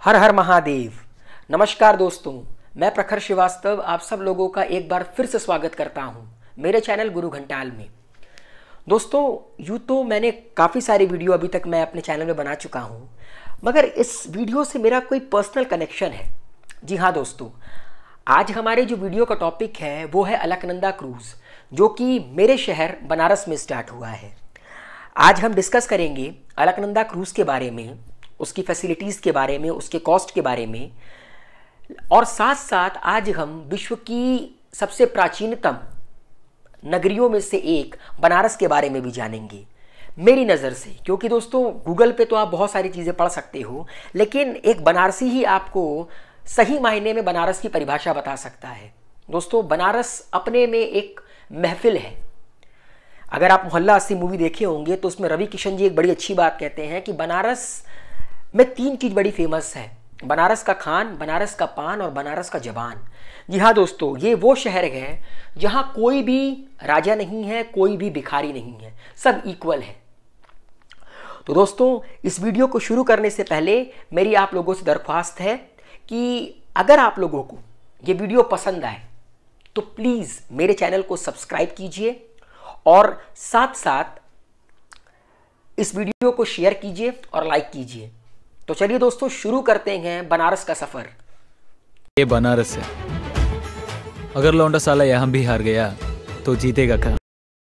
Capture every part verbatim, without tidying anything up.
हर हर महादेव। नमस्कार दोस्तों, मैं प्रखर श्रीवास्तव आप सब लोगों का एक बार फिर से स्वागत करता हूं मेरे चैनल गुरु घंटाल में। दोस्तों, यूँ तो मैंने काफ़ी सारी वीडियो अभी तक मैं अपने चैनल में बना चुका हूं, मगर इस वीडियो से मेरा कोई पर्सनल कनेक्शन है। जी हाँ दोस्तों, आज हमारे जो वीडियो का टॉपिक है वो है अलकनंदा क्रूज़, जो कि मेरे शहर बनारस में स्टार्ट हुआ है। आज हम डिस्कस करेंगे अलकनंदा क्रूज़ के बारे में, उसकी फैसिलिटीज़ के बारे में, उसके कॉस्ट के बारे में, और साथ साथ आज हम विश्व की सबसे प्राचीनतम नगरियों में से एक बनारस के बारे में भी जानेंगे मेरी नज़र से। क्योंकि दोस्तों, गूगल पे तो आप बहुत सारी चीज़ें पढ़ सकते हो, लेकिन एक बनारसी ही आपको सही मायने में बनारस की परिभाषा बता सकता है। दोस्तों, बनारस अपने में एक महफिल है। अगर आप मोहल्ला अस्सी मूवी देखे होंगे तो उसमें रवि किशन जी एक बड़ी अच्छी बात कहते हैं कि बनारस में तीन चीज़ बड़ी फेमस है: बनारस का खान, बनारस का पान और बनारस का जबान। जी हाँ दोस्तों, ये वो शहर है जहाँ कोई भी राजा नहीं है, कोई भी भिखारी नहीं है, सब इक्वल है। तो दोस्तों, इस वीडियो को शुरू करने से पहले मेरी आप लोगों से दरख्वास्त है कि अगर आप लोगों को ये वीडियो पसंद आए तो प्लीज़ मेरे चैनल को सब्सक्राइब कीजिए और साथ साथ इस वीडियो को शेयर कीजिए और लाइक कीजिए। तो चलिए दोस्तों, शुरू करते हैं बनारस का सफर। ये बनारस है। अगर लौंडा साला यहां भी हार गया तो जीतेगा कहां?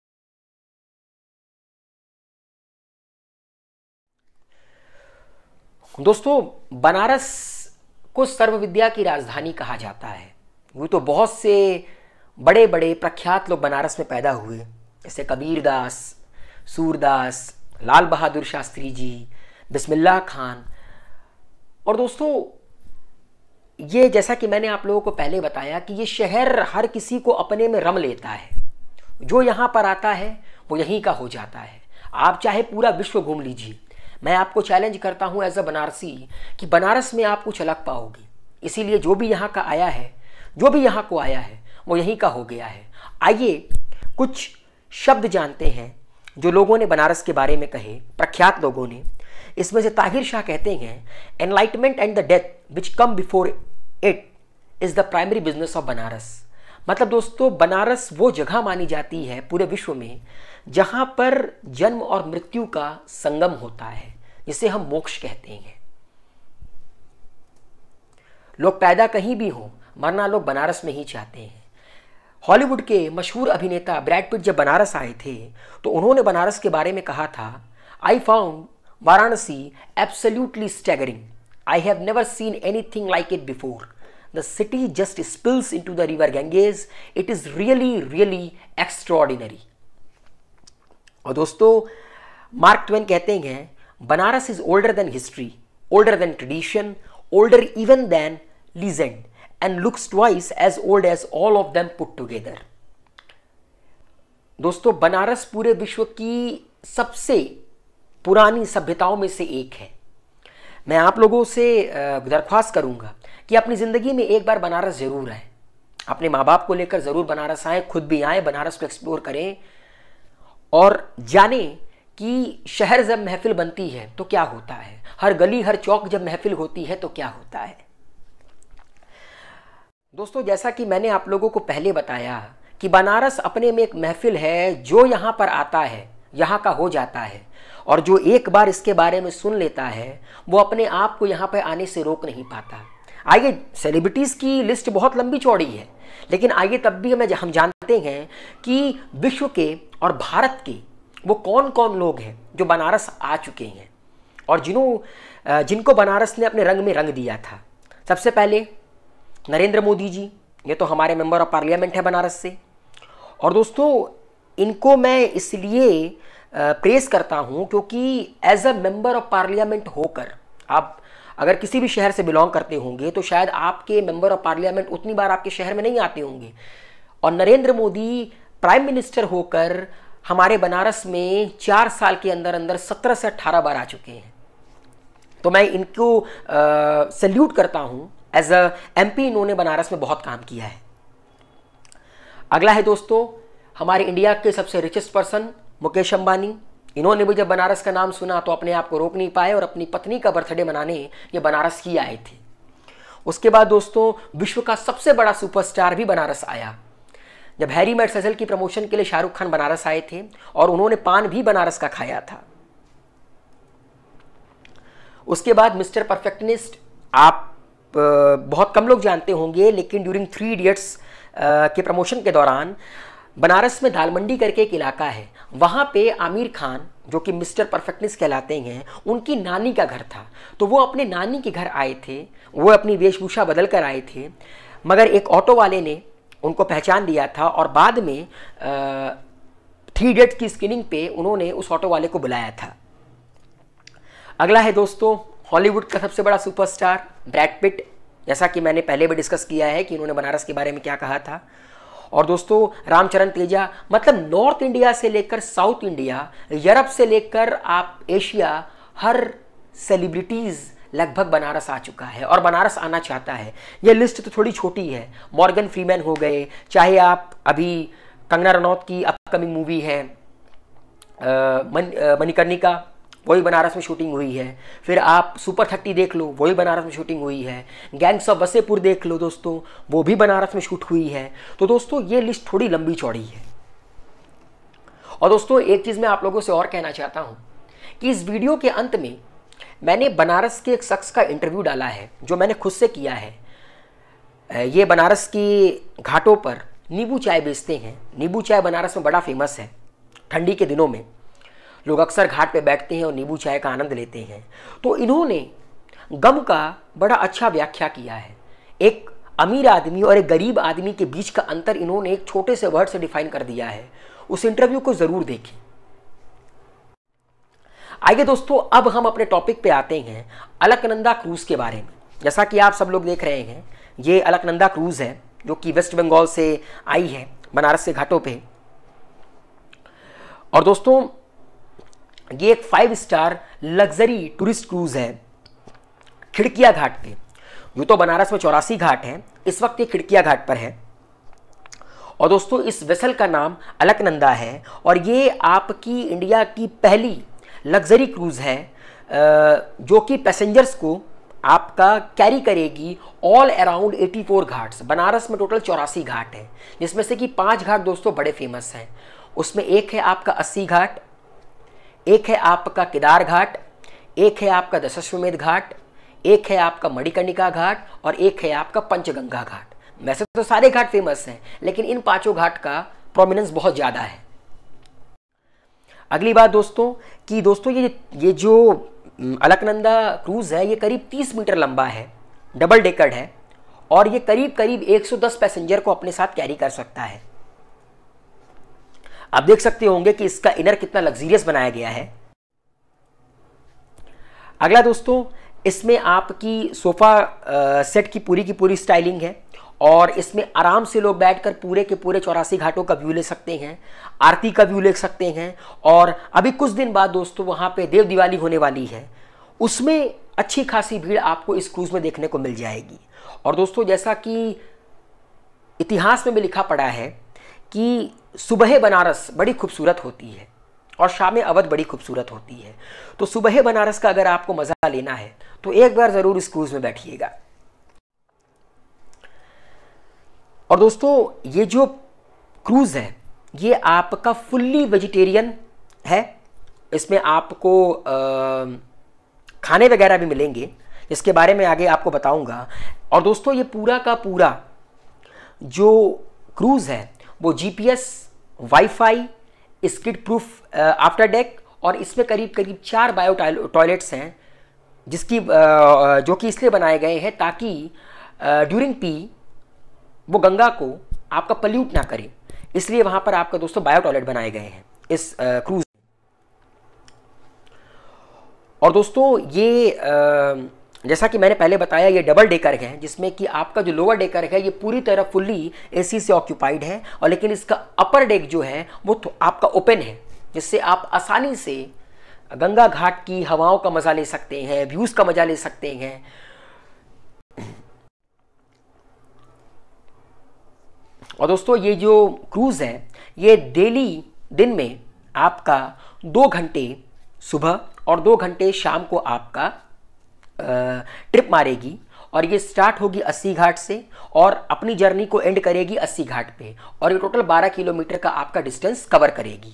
दोस्तों, बनारस को सर्व विद्या की राजधानी कहा जाता है। वो तो बहुत से बड़े बड़े प्रख्यात लोग बनारस में पैदा हुए, जैसे कबीरदास, सूरदास, लाल बहादुर शास्त्री जी, बिस्मिल्लाह खान। और दोस्तों, ये जैसा कि मैंने आप लोगों को पहले बताया कि ये शहर हर किसी को अपने में रम लेता है। जो यहाँ पर आता है वो यहीं का हो जाता है। आप चाहे पूरा विश्व घूम लीजिए, मैं आपको चैलेंज करता हूँ एज अ बनारसी कि बनारस में आप कुछ अलग पाओगे। इसीलिए जो भी यहाँ का आया है, जो भी यहाँ को आया है, वो यहीं का हो गया है। आइए कुछ शब्द जानते हैं जो लोगों ने बनारस के बारे में कहे, प्रख्यात लोगों ने। इसमें से ताहिर शाह कहते हैं, enlightenment and the death which come before it is the primary business of Banaras. मतलब दोस्तों, बनारस वो जगह मानी जाती है पूरे विश्व में जहाँ पर जन्म और मृत्यु का संगम होता है, जिसे हम मोक्ष कहते हैं। लोग पैदा कहीं भी हों, मरना लोग बनारस में ही चाहते हैं। हॉलीवुड के मशहूर अभिनेता ब्रैड पिट जब बनारस आए थे तो उन्होंने बनारस के बारे में कहा था, I found Varanasi absolutely staggering. I have never seen anything like it before. The city just spills into the river Ganges. It is really really extraordinary. और दोस्तों, मार्क ट्वेन कहते हैं, Banaras is older than history, older than tradition, older even than legend, and looks twice as old as all of them put together। दोस्तों, बनारस पूरे विश्व की सबसे पुरानी सभ्यताओं में से एक है। मैं आप लोगों से दरख्वास्त करूंगा कि अपनी ज़िंदगी में एक बार बनारस ज़रूर आएँ। अपने माँ बाप को लेकर ज़रूर बनारस आएँ, खुद भी आएँ, बनारस को एक्सप्लोर करें और जानें कि शहर जब महफिल बनती है तो क्या होता है, हर गली हर चौक जब महफिल होती है तो क्या होता है। दोस्तों, जैसा कि मैंने आप लोगों को पहले बताया कि बनारस अपने में एक महफिल है। जो यहाँ पर आता है यहाँ का हो जाता है, और जो एक बार इसके बारे में सुन लेता है वो अपने आप को यहाँ पर आने से रोक नहीं पाता। आइए, सेलिब्रिटीज़ की लिस्ट बहुत लंबी चौड़ी है, लेकिन आइए तब भी हमें हम जानते हैं कि विश्व के और भारत के वो कौन कौन लोग हैं जो बनारस आ चुके हैं और जिन्हों जिनको बनारस ने अपने रंग में रंग दिया था। सबसे पहले नरेंद्र मोदी जी, ये तो हमारे मेंबर ऑफ पार्लियामेंट है बनारस से। और दोस्तों, इनको मैं इसलिए प्रेस करता हूँ क्योंकि as a member of parliament होकर, आप अगर किसी भी शहर से बिलोंग करते होंगे तो शायद आपके मेंबर ऑफ पार्लियामेंट उतनी बार आपके शहर में नहीं आते होंगे, और नरेंद्र मोदी प्राइम मिनिस्टर होकर हमारे बनारस में चार साल के अंदर अंदर सत्रह से अट्ठारह बार आ चुके हैं। तो मैं इनको सैल्यूट करता हूँ। एज अ एमपी इन्होंने बनारस में बहुत काम किया है। अगला है दोस्तों, हमारे इंडिया के सबसे रिचेस्ट पर्सन मुकेश अंबानी। इन्होंने भी जब बनारस का नाम सुना तो अपने आप को रोक नहीं पाए और अपनी पत्नी का बर्थडे मनाने ये बनारस ही आए थे। उसके बाद दोस्तों विश्व का सबसे बड़ा सुपरस्टार भी बनारस आया। जब हैरी मेट सेजल की प्रमोशन के लिए शाहरुख खान बनारस आए थे और उन्होंने पान भी बनारस का खाया था। उसके बाद मिस्टर परफेक्टनिस्ट आप बहुत कम लोग जानते होंगे, लेकिन ड्यूरिंग थ्री इडियट्स के प्रमोशन के दौरान बनारस में दाल मंडी करके एक इलाका है, वहाँ पे आमिर खान जो कि मिस्टर परफेक्टनिस्ट कहलाते हैं, उनकी नानी का घर था। तो वो अपने नानी के घर आए थे, वो अपनी वेशभूषा बदल कर आए थे, मगर एक ऑटो वाले ने उनको पहचान लिया था और बाद में थ्री इडियट्स की स्क्रीनिंग पे उन्होंने उस ऑटो वाले को बुलाया था। अगला है दोस्तों हॉलीवुड का सबसे बड़ा सुपरस्टार ब्रैड पिट। जैसा कि मैंने पहले भी डिस्कस किया है कि इन्होंने बनारस के बारे में क्या कहा था। और दोस्तों रामचरण तेजा, मतलब नॉर्थ इंडिया से लेकर साउथ इंडिया, यूरोप से लेकर आप एशिया, हर सेलिब्रिटीज़ लगभग बनारस आ चुका है और बनारस आना चाहता है। यह लिस्ट तो थोड़ी छोटी है। मॉर्गन फ्रीमैन हो गए, चाहे आप अभी कंगना रनौत की अपकमिंग मूवी है मन, मणिकर्णिका, वही बनारस में शूटिंग हुई है। फिर आप सुपर थर्टी देख लो, वही बनारस में शूटिंग हुई है। गैंग्स ऑफ वसेपुर देख लो दोस्तों, वो भी बनारस में शूट हुई है। तो दोस्तों ये लिस्ट थोड़ी लंबी चौड़ी है। और दोस्तों एक चीज़ मैं आप लोगों से और कहना चाहता हूँ कि इस वीडियो के अंत में मैंने बनारस के एक शख्स का इंटरव्यू डाला है जो मैंने खुद से किया है। ये बनारस की घाटों पर नींबू चाय बेचते हैं। नींबू चाय बनारस में बड़ा फेमस है। ठंडी के दिनों में लोग अक्सर घाट पे बैठते हैं और नींबू चाय का आनंद लेते हैं। तो इन्होंने गम का बड़ा अच्छा व्याख्या किया है। एक अमीर आदमी और एक गरीब आदमी के बीच का अंतर इन्होंने एक छोटे से वर्ड से डिफाइन कर दिया है। उस इंटरव्यू को ज़रूर देखें। आइए दोस्तों अब हम अपने टॉपिक पे आते हैं अलकनंदा क्रूज़ के बारे में। जैसा कि आप सब लोग देख रहे हैं, ये अलकनंदा क्रूज़ है जो कि वेस्ट बंगाल से आई है बनारस के घाटों पे। और दोस्तों ये एक five star luxury tourist cruise है खिड़किया घाट पे। यूँ तो बनारस में चौरासी घाट हैं, इस वक्त ये खिड़किया घाट पर है। और दोस्तों इस वेसल का नाम अलकनंदा है और ये आपकी इंडिया की पहली लग्जरी क्रूज है जो कि पैसेंजर्स को आपका कैरी करेगी ऑल अराउंड चौरासी घाट्स। बनारस में टोटल चौरासी घाट हैं, जिसमें से कि पांच घाट दोस्तों बड़े फेमस हैं। उसमें एक है आपका अस्सी घाट, एक है आपका केदार घाट, एक है आपका दशाश्वमेध घाट, एक है आपका मणिकर्णिका घाट और एक है आपका पंचगंगा घाट। वैसे तो सारे घाट फेमस हैं, लेकिन इन पांचों घाट का प्रोमिनेंस बहुत ज़्यादा है। अगली बात दोस्तों कि दोस्तों ये ये जो अलकनंदा क्रूज़ है ये करीब तीस मीटर लंबा है, डबल डेकर्ड है और ये करीब करीब एक सौ दस पैसेंजर को अपने साथ कैरी कर सकता है। आप देख सकते होंगे कि इसका इनर कितना लग्जरियस बनाया गया है। अगला दोस्तों इसमें आपकी सोफा सेट की पूरी की पूरी स्टाइलिंग है और इसमें आराम से लोग बैठकर पूरे के पूरे चौरासी घाटों का व्यू ले सकते हैं, आरती का व्यू ले सकते हैं। और अभी कुछ दिन बाद दोस्तों वहाँ पे देव दिवाली होने वाली है, उसमें अच्छी खासी भीड़ आपको इस क्रूज़ में देखने को मिल जाएगी। और दोस्तों जैसा कि इतिहास में भी लिखा पड़ा है कि सुबह बनारस बड़ी खूबसूरत होती है और शाम अवध बड़ी खूबसूरत होती है। तो सुबह बनारस का अगर आपको मज़ा लेना है तो एक बार ज़रूर इस क्रूज़ में बैठिएगा। और दोस्तों ये जो क्रूज़ है ये आपका फुल्ली वेजिटेरियन है। इसमें आपको आ, खाने वगैरह भी मिलेंगे, जिसके बारे में आगे आपको बताऊंगा। और दोस्तों ये पूरा का पूरा जो क्रूज़ है वो GPS, WiFi, skid proof after deck और इसमें करीब करीब चार बायो टॉयलेट्स हैं, जिसकी जो कि इसलिए बनाए गए हैं ताकि ड्यूरिंग पी वो गंगा को आपका पल्यूट ना करे, इसलिए वहाँ पर आपका दोस्तों बायो टॉयलेट बनाए गए हैं इस क्रूज़। और दोस्तों ये आ, जैसा कि मैंने पहले बताया ये डबल डेकर है, जिसमें कि आपका जो लोअर डेकर है ये पूरी तरह फुल्ली एसी से ऑक्यूपाइड है और लेकिन इसका अपर डेक जो है वो आपका ओपन है, जिससे आप आसानी से गंगा घाट की हवाओं का मज़ा ले सकते हैं, व्यूज़ का मज़ा ले सकते हैं। और दोस्तों ये जो क्रूज़ है ये डेली दिन में आपका दो घंटे सुबह और दो घंटे शाम को आपका ट्रिप मारेगी और ये स्टार्ट होगी अस्सी घाट से और अपनी जर्नी को एंड करेगी अस्सी घाट पे और ये टोटल बारह किलोमीटर का आपका डिस्टेंस कवर करेगी।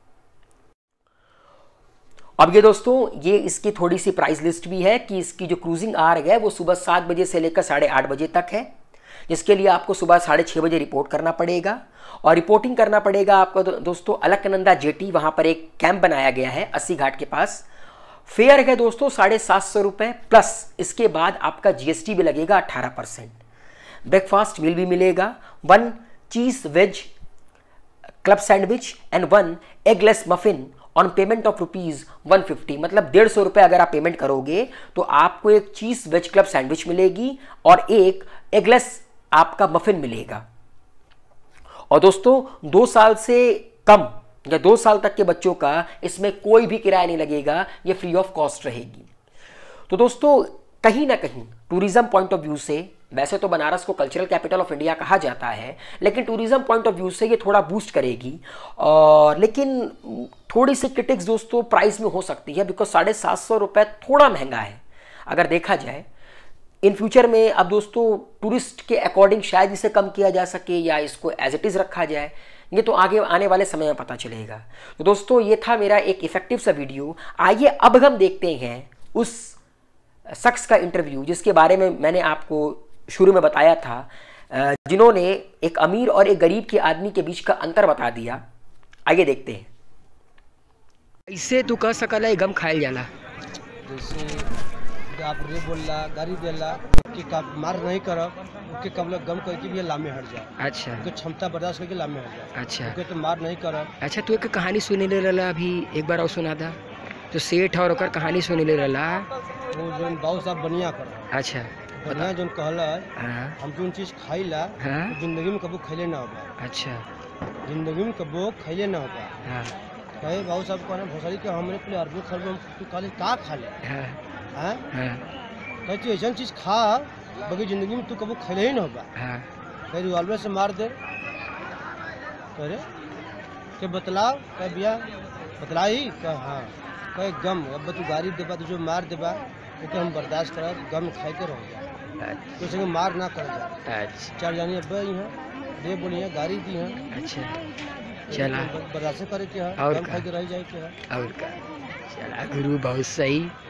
अब ये दोस्तों ये इसकी थोड़ी सी प्राइस लिस्ट भी है कि इसकी जो क्रूजिंग आवर है वो सुबह सात बजे से लेकर साढ़े आठ बजे तक है, जिसके लिए आपको सुबह साढ़े छः बजे रिपोर्ट करना पड़ेगा और रिपोर्टिंग करना पड़ेगा आपको दोस्तों अलकनंदा जेटी, वहाँ पर एक कैंप बनाया गया है अस्सी घाट के पास। फेयर है दोस्तों साढ़े सात सौ रुपये प्लस इसके बाद आपका जीएसटी भी लगेगा अट्ठारह परसेंट। ब्रेकफास्ट मील भी मिलेगा, one cheese veg club sandwich and one eggless muffin on payment of rupees one fifty, मतलब डेढ़ सौ रुपये अगर आप पेमेंट करोगे तो आपको एक चीज़ वेज क्लब सैंडविच मिलेगी और एक एगलेस आपका मफिन मिलेगा। और दोस्तों दो साल से कम या दो साल तक के बच्चों का इसमें कोई भी किराया नहीं लगेगा, ये फ्री ऑफ कॉस्ट रहेगी। तो दोस्तों कहीं ना कहीं टूरिज्म पॉइंट ऑफ व्यू से, वैसे तो बनारस को कल्चरल कैपिटल ऑफ इंडिया कहा जाता है, लेकिन टूरिज्म पॉइंट ऑफ व्यू से ये थोड़ा बूस्ट करेगी और लेकिन थोड़ी सी क्रिटिक्स दोस्तों प्राइस में हो सकती है, बिकॉज साढ़े सात सौ रुपये थोड़ा महंगा है अगर देखा जाए। इन फ्यूचर में अब दोस्तों टूरिस्ट के अकॉर्डिंग शायद इसे कम किया जा सके या इसको एज इट इज़ रखा जाए, ये तो आगे आने वाले समय में पता चलेगा। तो दोस्तों ये था मेरा एक इफेक्टिव सा वीडियो। आइए अब हम देखते हैं उस शख्स का इंटरव्यू जिसके बारे में मैंने आपको शुरू में बताया था, जिन्होंने एक अमीर और एक गरीब के आदमी के बीच का अंतर बता दिया। आइए देखते हैं। इससे तू कह सकला गम खायल जाला, जैसे आप रे बोलला गाड़ी देला कि का मार नहीं करब के कबल गम करके भी लामे हट जाए। अच्छा, तो क्षमता बर्दाश्त करके लामे हट जाए। अच्छा, तो मार नहीं करब। अच्छा, तू एक कहानी सुने ले रहा अभी एक बार और सुना था, तो सेठ और ओकर कहानी सुने ले रहा वो जो बाबू साहब बनिया कर। अच्छा, बढ़िया जो कहला हाँ, हम जो चीज खाइला हाँ, तो जिंदगी में कबो खैले ना होगा। अच्छा, जिंदगी में कबो खैले ना होगा। हाँ, कहे बाबू साहब कहना भोसड़ी के हमरे पहले अरबी खरबो तू काले का खा ले। हाँ, हां हाँ, कहे तू ऐसा चीज खा बाकी जिंदगी में तू कबो खैले ही ना होगा। हाँ, कहे रिवॉल्वर से मार दे करे के बतलाओ कह बिया बतलाई कह हाँ कहे गम अब तू गाड़ी देबा तो जो मार देबा तो हम बर्दाश्त करब गम खाए के रह तो संगे मार ना कर जा। अच्छा, चार जानी अब यहाँ दे बोली है गाड़ी दी है। अच्छा, चला बर्दाश्त करे के है और गम का? खाए के रह जाए के है और का चला गुरु बहुत सही।